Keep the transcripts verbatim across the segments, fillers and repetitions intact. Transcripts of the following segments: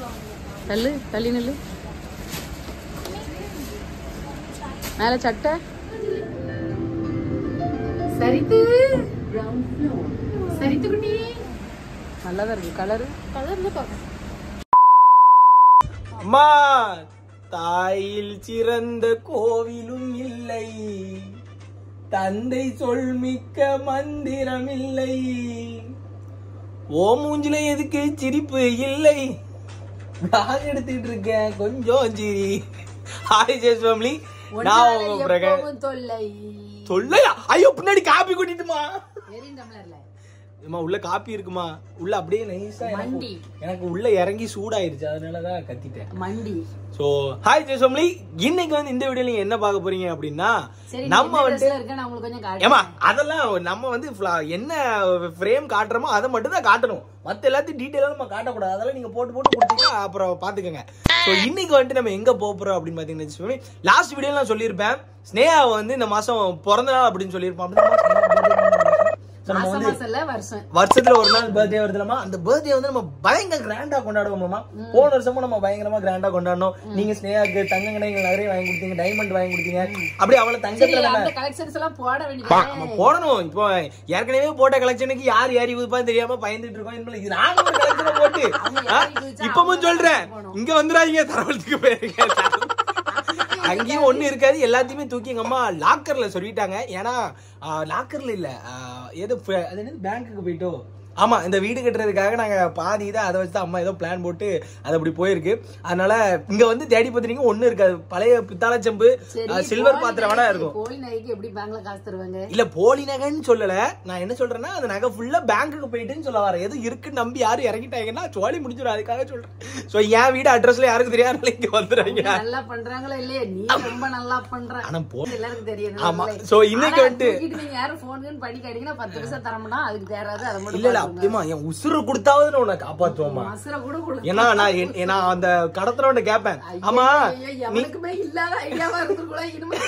தள்ளு தள்ளி நில்லு. மேல சட்டை சரித்து சரித்து குட்டி நல்லாதான் இருக்கு கலரு. கலர்ல பாருங்க. அம்மா தாயில் சிறந்த கோவிலும் இல்லை, தந்தை சொல் மிக்க மந்திரம் இல்லை, ஓ மூஞ்சில எதுக்கு சிரிப்பு இல்லை, நான் எடுத்துட்டு இருக்கேன் கொஞ்சம் சிரி. ஹாய் ஜெஸ் ஃபேமிலி, நான் உங்க பிரகன். தொல்லை தொல்லையா? ஐயோ பின்னாடி காப்பி கொட்டிட்டுமா. டம்ளர்ல அம்மா உள்ள காப்பி இருக்குமா? உள்ள அப்படியே நைஸா மண்டி எனக்கு உள்ள இறங்கி சூடாயிருச்சு, அதனாலதான் கத்திட்டேன் மண்டி. சோ ஹாய் ஜெஸ் ஃபேமிலி, இன்னைக்கு வந்து இந்த வீடியோல நீங்க என்ன பார்க்க போறீங்க அப்படின்னா, நம்ம வந்து ஏமா அதெல்லாம் நம்ம வந்து என்ன ஃப்ரேம் காட்டுறோமோ அதை மட்டும் தான் காட்டணும், மத்த எல்லாத்தையும் டீடைலா நம்ம காட்டக்கூடாது. அதெல்லாம் நீங்க போட்டு போட்டு கொடுத்தீங்கன்னா அப்புறம் பாத்துக்கோங்க. சோ இன்னைக்கு வந்துட்டு நம்ம எங்க போறோம் அப்படின்னு பாத்தீங்கன்னா, லாஸ்ட் வீடியோல நான் சொல்லியிருப்பேன் ஸ்னேகா வந்து இந்த மாசம் பிறந்த நாள் அப்படின்னு சொல்லியிருப்போம். வருஷத்துல ஒரு நாள் பர்த்டே வருதுலமா, அந்த பர்த்டே வந்து நம்ம பயங்கர கிராண்டா கொண்டாடுவோமா. போன வருஷமும் நம்ம பயங்கரமா கிராண்டா கொண்டாடணும். நீங்க ஸ்னேகாக்கு தங்க கடைகள் நிறைய வாங்கி கொடுத்தீங்க, டைமண்ட் வாங்கி கொடுத்தீங்க. அப்படி அவளை தங்கத்துல போடணும். இப்போ ஏற்கனவே போட்ட கலெக்ஷனுக்கு யார் யார் யூஸ் தெரியாம பயந்துட்டு இருக்கோம். நானும் ஒரு கலெக்ஷனை போட்டு இப்பவும் சொல்றேன், இங்க வந்துடாதீங்க, தரவலத்துக்கு போயிருக்கேன். அங்கேயும் ஒண்ணு இருக்காது, எல்லாத்தையுமே தூக்கி எங்க அம்மா லாக்கர்ல சொல்லிட்டாங்க. ஏன்னா லாக்கர்ல இல்ல, ஏதோ பேங்க்குக்கு போயிட்டோ. ஆமா, இந்த வீடு கட்டுறதுக்காக நாங்க பாதி தான் அதை வச்சு அம்மா ஏதோ பிளான் போட்டு அது அப்படி போயிருக்கு. அதனால இங்க வந்து தேடி பாத்தீங்க ஒண்ணு இருக்காது, பழைய பித்தாள செம்பு சில்வர் பாத்திரம் வேணா இருக்கும். இல்ல போலி நகைன்னு சொல்லல, நான் என்ன சொல்றேன்னா அந்த நகை ஃபுல்லா பேங்க்குக்கு போயிட்டுன்னு சொல்ல வரேன். எதுவும் இருக்குன்னு நம்பி யாரும் இறங்கிட்டாங்கன்னா சோழி முடிஞ்சிடும், அதுக்காக சொல்றேன். சோ என் வீடு அட்ரஸ்ல யாருக்கு தெரியாது, இங்க வந்துடுறாங்க. நல்லா பண்றாங்களா இல்லையா? நீ ரொம்ப நல்லா பண்ற. ஆனா போன் எல்லாருக்கும் தெரியும். ஆமா, சோ இன்னைக்கு வந்து நீங்க யாரும் போன் பண்ணி கேட்டீங்கன்னா பத்து பைசா தரமுன்னா அதுக்கு தேராது. அதை மட்டும் அப்படிமா என் உசுறு கொடுத்தாவது உன்னை காப்பாத்துவோமா. ஏன்னா நான் அந்த கடத்துறவன்ட்ட கேட்பேன், ஆமா எனக்குமே இல்லாத ஐடியாவா இருந்திருக்கூட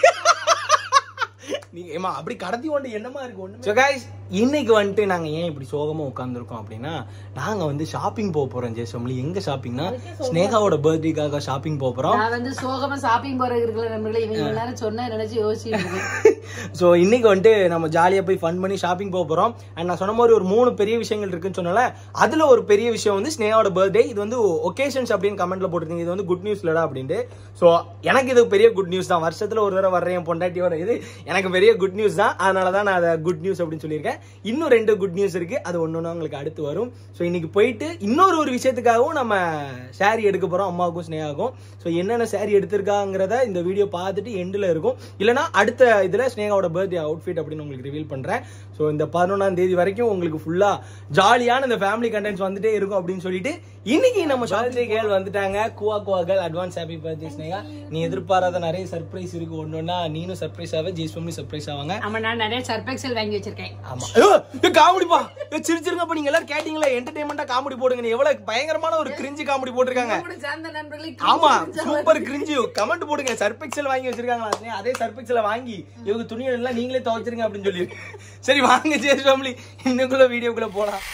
நீங்க ஏமா அப்படி கடத்தி கொண்டு என்னமா இருக்கு ஒண்ணு. சோ गाइस, இன்னைக்கு வந்துட்டு நாங்க ஏன் இப்படி சோகமா உட்கார்ந்துருக்கோம் அப்படின்னா, நாங்க வந்து ஷாப்பிங் போக போறோம். ஜெஸ் ஃபேமிலி, எங்க ஷாப்பிங்னா ஸ்னேகாவோட பர்த்டேக்காக ஷாப்பிங் போக போறோம். நான் வந்து சோகமா ஷாப்பிங் போறது இருக்குல நம்மளே, இவங்க எல்லாரும் சொன்னா நினைச்சு யோசிச்சிட்டு. சோ இன்னைக்கு வந்துட்டு நம்ம ஜாலியா போய் ஃபன் பண்ணி ஷாப்பிங் போக போறோம். அண்ட் நான் சொன்ன மாதிரி ஒரு மூணு பெரிய விஷயங்கள் இருக்குன்னு சொன்னால, அதுல ஒரு பெரிய விஷயம் வந்து ஸ்னேகாவோட பர்த்டே. இது வந்து ஒகேஷன்ஸ் அப்படின்னு கமெண்ட்ல போட்டுருந்தீங்க, இது வந்து குட் நியூஸ் இல்லடா அப்படின்ட்டு. சோ எனக்கு இது பெரிய குட் நியூஸ் தான். வருஷத்துல ஒரு தடவை வர்றேன் பொண்டாட்டியோட, இது எனக்கு பெரிய குட் நியூஸ் தான். அதனாலதான் நான் அதை குட் நியூஸ் அப்படின்னு சொல்லியிருக்கேன். இன்னும் ரெண்டு குட் நியூஸ் இருக்கு, அது ஒன்னொன்னு உங்களுக்கு அடுத்து வரும். சோ இன்னைக்கு போயிட்டு இன்னொரு ஒரு விஷயத்துக்காகவும் நம்ம சாரி எடுக்க போறோம், அம்மாவுக்கும் ஸ்னேகாவுக்கும். சோ என்னென்ன சாரி எடுத்திருக்காங்கிறத இந்த வீடியோ பார்த்துட்டு எண்ட்ல இருக்கும், இல்லைன்னா அடுத்த இதுல ஸ்னேகாவோட பர்த்டே அவுட்ஃபிட் அப்படின்னு உங்களுக்கு ரிவீல் பண்றேன். சோ இந்த பதினொன்றாம் தேதி வரைக்கும் உங்களுக்கு ஃபுல்லா ஜாலியான இந்த ஃபேமிலி கண்டென்ட்ஸ் வந்துட்டே இருக்கும் அப்படின்னு சொல்லிட்டு இன்னைக்கு நம்ம பர்த்டே கேர்ள் வந்துட்டாங்க. குவா குவா girl, advance happy birthday Sneha. நீ எதிர்பாராத நிறைய சர்ப்ரைஸ் இருக்கு, ஒன்னொன்னா நீனும் சர்ப்ரைஸ் ஆவே, ஜெஸ் ஃபேமிலி சர்ப்ரைஸ் ஆவாங்க. ஆமா, நான் நிறைய சர்ப்ரைஸ்கள் வாங்கி வச்சிருக்கேன். ஆமா, காமெடிப்பா சிரிச்சிருங்க. அப்ப நீங்க எல்லாரும் கேட்டீங்களா என்டர்டெயின்மெண்டா காமெடி போடுங்க, எவ்வளவு பயங்கரமான ஒரு கிரிஞ்சி காமெடி போட்டிருக்காங்க. ஆமா, சூப்பர் கிரிஞ்சி. கமெண்ட் போடுங்க, சர்ப்ரைஸ்கள் வாங்கி வச்சிருக்காங்களா, அதே சர்ப்ரைஸ்ல வாங்கி இவங்க துணிகள் எல்லாம் நீங்களே துவைச்சிருங்க அப்படின்னு சொல்லி. சரி வாங்க ஜெஸ் ஃபேமிலி, இன்னுக்குள்ள வீடியோக்குள்ள போலாம்.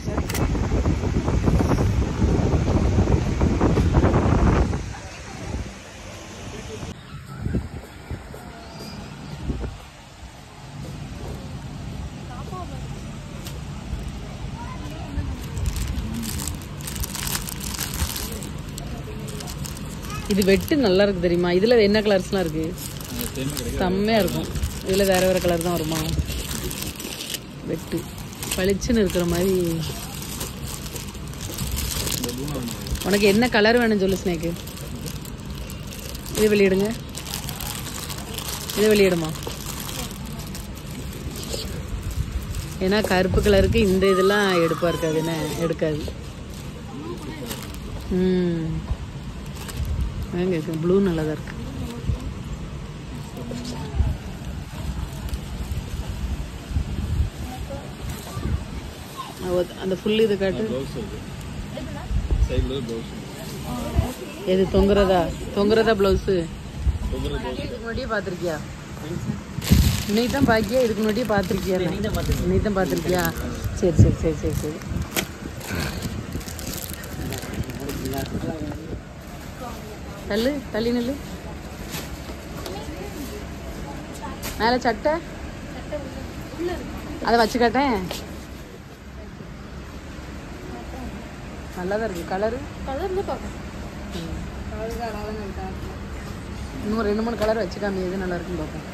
இது வெட்டு நல்லா இருக்கு தெரியுமா? இதுல என்ன கலர்ஸ்லாம் இருக்கு? செம்மையா இருக்கும். இதுல வேற வேற கலர் தான் வருமா? வெட்டு பளிச்சுன்னு இருக்கிற மாதிரி. உனக்கு என்ன கலர் வேணும் சொல்லு ஸ்னேக்கு. இது வெளியிடுங்க, இது வெளியிடுமா. ஏன்னா கருப்பு கலருக்கு இந்த இதெல்லாம் எடுப்பா இருக்காது, என்ன எடுக்காது. ம் ப்ளூ நல்லதா இருக்கு. அந்த ஃபுல் இது காட்டு. எது தொங்குறதா? தொங்குறதா பிளவுஸ் முன்னாடியே பாத்திருக்கியா? நீ தான் பாக்கியா? இதுக்கு முன்னாடியே பாத்திருக்கியா? நீ தான் பாத்திருக்கியா? சரி சரி சரி சரி சரி தள்ளு தள்ளி நெல்லு. மேலே சட்டை அதை வச்சு காட்டேன். நல்லாதான் இருக்கு கலரு. கலர்ல பார்க்க இன்னும் ரெண்டு மூணு கலர் வச்சுக்காம எது நல்லா இருக்குன்னு பார்ப்போம்.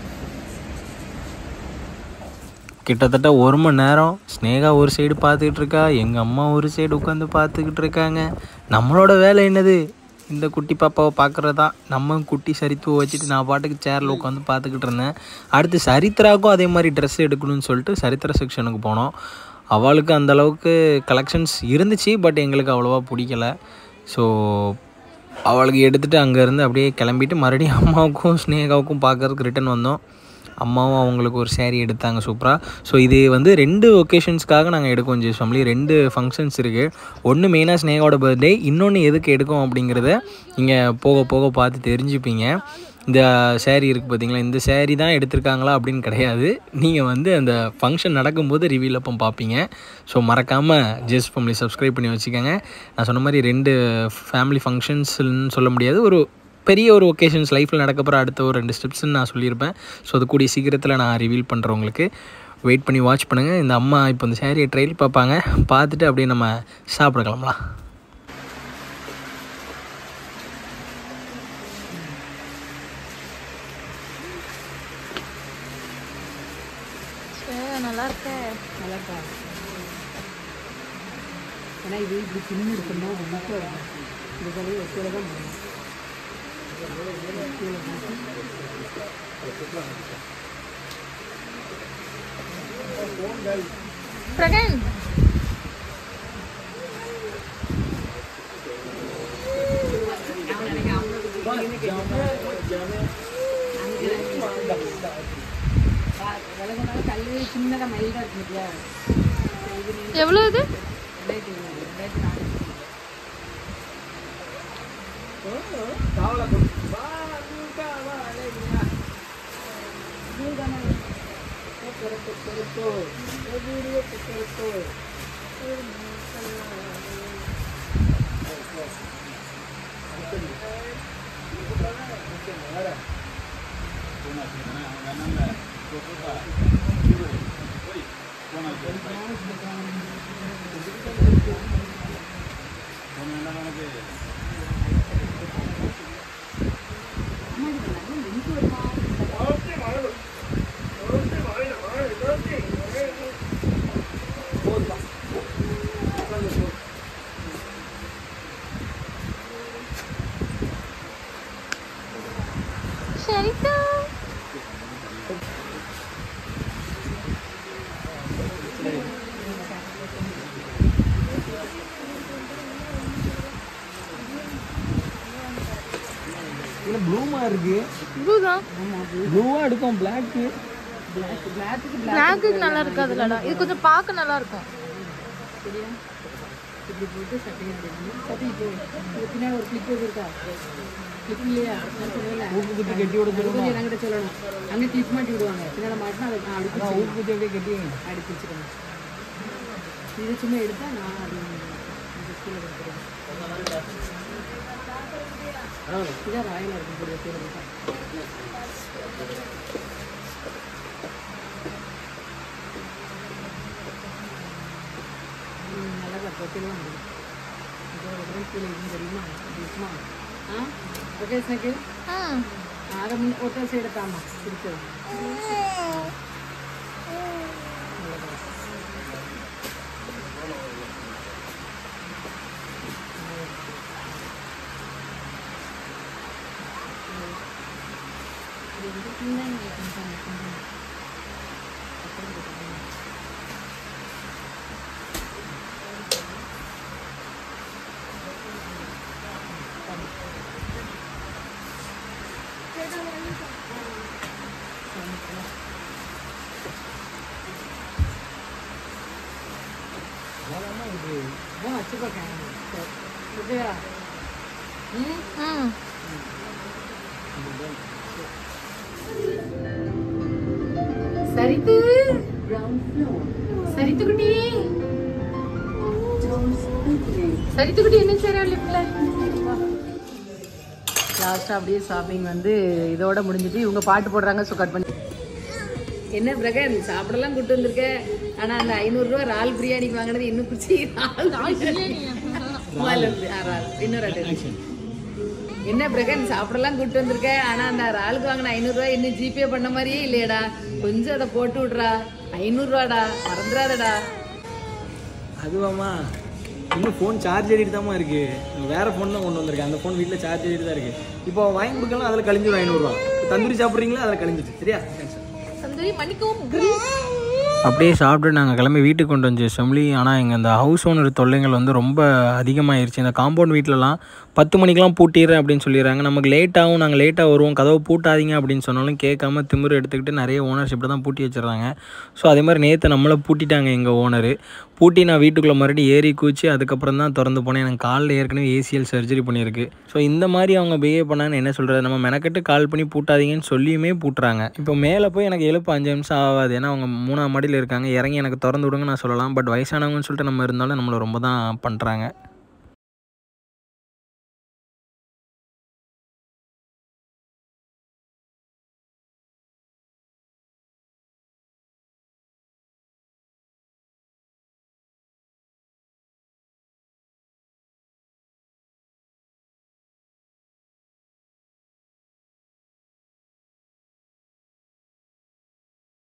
கிட்டத்தட்ட ஒரு மணி நேரம் ஸ்னேகா ஒரு சைடு பார்த்துக்கிட்டு இருக்கா, எங்கள் அம்மா ஒரு சைடு உட்காந்து பார்த்துக்கிட்டு இருக்காங்க. நம்மளோட வேலை என்னது, இந்த குட்டி பாப்பாவை பார்க்குறது தான். நம்ம குட்டி சரித்துவை வச்சுட்டு நான் பாட்டுக்கு சேரில் உட்காந்து பார்த்துக்கிட்டு இருந்தேன். அடுத்து சரித்திராவுக்கும் அதே மாதிரி ட்ரெஸ் எடுக்கணும்னு சொல்லிட்டு சரித்திர செக்ஷனுக்கு போனோம். அவளுக்கு அந்தளவுக்கு கலெக்ஷன்ஸ் இருந்துச்சு, பட் எங்களுக்கு அவ்வளோவா பிடிக்கல. ஸோ அவளுக்கு எடுத்துகிட்டு அங்கேருந்து அப்படியே கிளம்பிட்டு மறுபடியும் அம்மாவுக்கும் ஸ்னேகாவுக்கும் பார்க்குறதுக்கு ரிட்டன் வந்தோம். அம்மாவும் அவங்களுக்கு ஒரு சேரீ எடுத்தாங்க சூப்பராக. ஸோ இது வந்து ரெண்டு ஒகேஷன்ஸ்க்காக நாங்கள் எடுக்கோம் ஜெஸ் ஃபேமிலி. ரெண்டு ஃபங்க்ஷன்ஸ் இருக்குது. ஒன்று மெயினாக ஸ்னேகாவோட பர்த்டே, இன்னொன்று எதுக்கு எடுக்கும் அப்படிங்கிறத நீங்கள் போக போக பார்த்து தெரிஞ்சுப்பீங்க. இந்த சேரீ இருக்குது பார்த்தீங்களா, இந்த சேரீ தான் எடுத்திருக்காங்களா அப்படின்னு கிடையாது. நீங்கள் வந்து அந்த ஃபங்க்ஷன் நடக்கும்போது ரிவீல் அப்போ பார்ப்பீங்க. ஸோ மறக்காமல் ஜெஸ் ஃபேமிலி சப்ஸ்கிரைப் பண்ணி வச்சுக்கோங்க. நான் சொன்ன மாதிரி ரெண்டு ஃபேமிலி ஃபங்க்ஷன்ஸ்ன்னு சொல்ல முடியாது, ஒரு பெரிய ஒரு ஒகேஷன்ஸ் லைஃப்பில் நடக்கப்புறம் அடுத்த ஒரு ரெண்டு ஸ்டெப்ஸ்ன்னு நான் சொல்லியிருப்பேன். ஸோ அது கூடிய சீக்கிரத்தில் நான் ரிவீல் பண்ணுறவங்களுக்கு வெயிட் பண்ணி வாட்ச் பண்ணுங்கள். இந்த அம்மா இப்போ இந்த சேரீயை ட்ரையல் பார்ப்பாங்க, பார்த்துட்டு அப்படியே நம்ம சாப்பிட கிளம்பலாம். நல்லா இருக்கே. நல்லா இருக்கா? ஏன்னா இது இப்படி சின்ன இருக்குன்னா ரொம்ப இந்த கடையை வச்சுல தான் போகணும். பிரகன் கல்லு சின்னதாக மைல்டாக இருக்கு. எவ்வளோ இது? சரிதா. இல்லை ப்ளூமா இருக்கு. ப்ளூ தான். ப்ளூவாக எடுக்கும். பிளாக்கு பிளாக்கு நல்லா இருக்காதுலடா. இது கொஞ்சம் பார்க்க நல்லா இருக்கும். இப்படி போட்டு சட்டை சட்டை இப்போ பின்னாடி ஒரு கிளிப் இருக்கா? கிளிப் இல்லையா? ஊக்கு குத்தி கட்டி விட சொல்லுவாங்க. என்கிட்ட சொல்லணும். அங்கே கிளிப் மாட்டி விடுவாங்க. பின்னாடி மாட்டினா அதை நான் அடிச்சு ஊக்கு குத்தி அப்படியே கட்டி அடிச்சு வச்சுக்கணும். இது சும்மா எடுத்தா நான் அது கீழே கொடுத்துருவேன். இதான் ராயலாக இருக்கும் கூடிய கீழே கொடுத்தா. நல்லா பத்திலாம் இதோட கீழே எதுவும் தெரியுமா? இருக்குமா? ஆ ஓகே ஸ்னேக்கு. அதை முன் ஒத்த சைடு தாமா பிடிச்சது. சரித்து சரித்து குட்டி சரித்துக்குட்டி என்ன செய்யறா லிப்ட்ல லாஸ்ட்டாக அப்படியே ஷாப்பிங் வந்து இதோட முடிஞ்சிட்டு இவங்க பாட்டு போடுறாங்க. ஸோ கட் பண்ணி என்ன பிரகன் சாப்பிடலாம் கூட்டு வந்திருக்க. ஆனால் அந்த ஐநூறுரூவா ரால் பிரியாணிக்கு வாங்கினது இன்னும் குச்சி இன்னொரு என்ன பிரகன் சாப்பிடலாம் கூட்டு வந்திருக்க. ஆனால் அந்த ராலுக்கு வாங்கின ஐநூறுரூவா இன்னும் ஜிபே பண்ண மாதிரியே இல்லையடா. கொஞ்சம் அதை போட்டு விட்றா. ஐநூறுரூவாடா மறந்துடாதடா. அதுவாம்மா இன்னும் ஃபோன் சார்ஜ் ஏறிட்டு தாம்மா இருக்கு. வேற ஃபோன் தான் கொண்டு வந்திருக்கேன். அந்த ஃபோன் வீட்டில் சார்ஜ் ஏறிட்டு தான் இருக்கு. இப்போ வாங்கி கொடுக்கலாம் அதில் கழிஞ்சிடும் ஐநூறுரூவா. தந்தூரி சாப்பிட்றீங்களா அதில் கழிஞ்சிச்சு. சரியா தந்தூரி மன்னிக்கவும். அப்படியே சாப்பிட்டு நாங்கள் கிளம்பி வீட்டுக்கு கொண்டு வந்து செம்லி. ஆனால் எங்கள் அந்த ஹவுஸ் ஓனர் தொல்லைகள் வந்து ரொம்ப அதிகமாகிருச்சு. இந்த காம்பவுண்ட் வீட்டிலலாம் பத்து மணிக்கெலாம் பூட்டிடுறேன் அப்படின்னு சொல்லிடுறாங்க. நமக்கு லேட்டாகவும் நாங்கள் லேட்டாக வருவோம், கதவை பூட்டாதீங்க அப்படின்னு சொன்னாலும் கேட்காம திமிரு எடுத்துக்கிட்டு நிறைய ஓனர்ஷிப்பில் தான் பூட்டி வச்சிடறாங்க. ஸோ அதே மாதிரி நேற்று நம்மளை பூட்டிட்டாங்க எங்கள் ஓனரு. பூட்டி நான் வீட்டுக்குள்ளே மறுபடியும் ஏறி கூச்சி அதுக்கப்புறம் தான் திறந்து போனேன். எனக்கு காலில் ஏற்கனவே ஏசிஎல் சர்ஜரி பண்ணியிருக்கு. ஸோ இந்த மாதிரி அவங்க பிஹேவ் பண்ணான்னு என்ன சொல்கிறது. நம்ம மெனக்கட்டு கால் பண்ணி பூட்டாதீங்கன்னு சொல்லியுமே பூட்டுறாங்க. இப்போ மேலே போய் எனக்கு எழுப்பு அஞ்சு நிமிஷம் ஆகாது. ஏன்னா அவங்க மூணாம் மாடியில் இருக்காங்க. இறங்கி எனக்கு திறந்து விடுங்க நான் சொல்லலாம். பட் வயசானவங்கன்னு சொல்லிட்டு நம்ம இருந்தாலும் நம்மளை ரொம்ப தான் பண்ணுறாங்க.